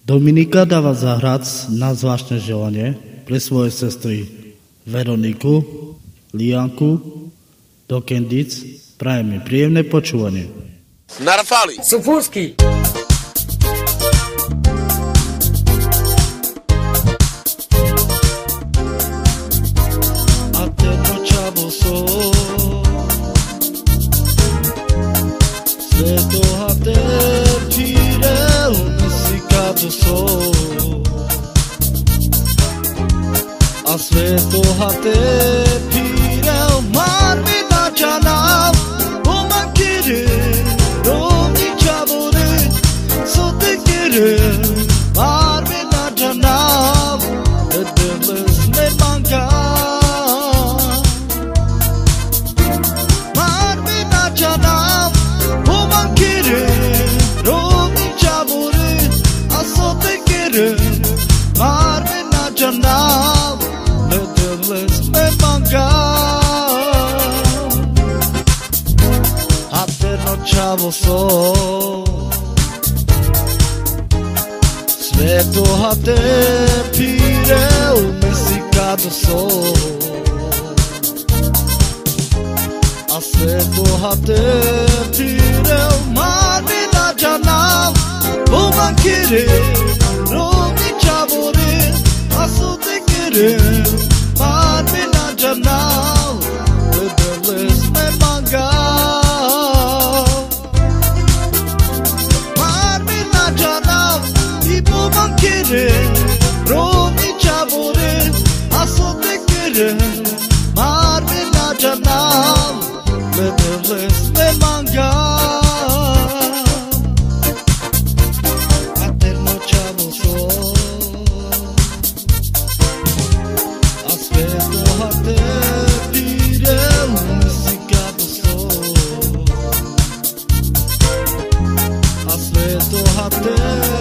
Dominika dała zahrać na zwłaszne żelanie pre swoje sestry Veroniku, Lianku, do Kendic. Prajeme príjemné počúvanie. Na Rafali. Sufurski. A te nočavo so Sveto a te pireu Mesikado so A sveto a te pireu Marmi na čanav Oman kire Romi čavore Sote kire Marmi na čanav Edeles me manga Marmi na čanav Oman kire Romi čavore A sote kire Marmi na čanav Edeles me manga Čavo so Sveto a te pireu Mesikado so A sveto a te pireu Marmi na čanav Oman kire Romi čavore A sote kire Marmi na čanav Edeles me manga Romi čavore, a sote kere Marmi na čanav, ledeles me manga A terno čavo so A sveto a te pireu Mesikado so A sveto a te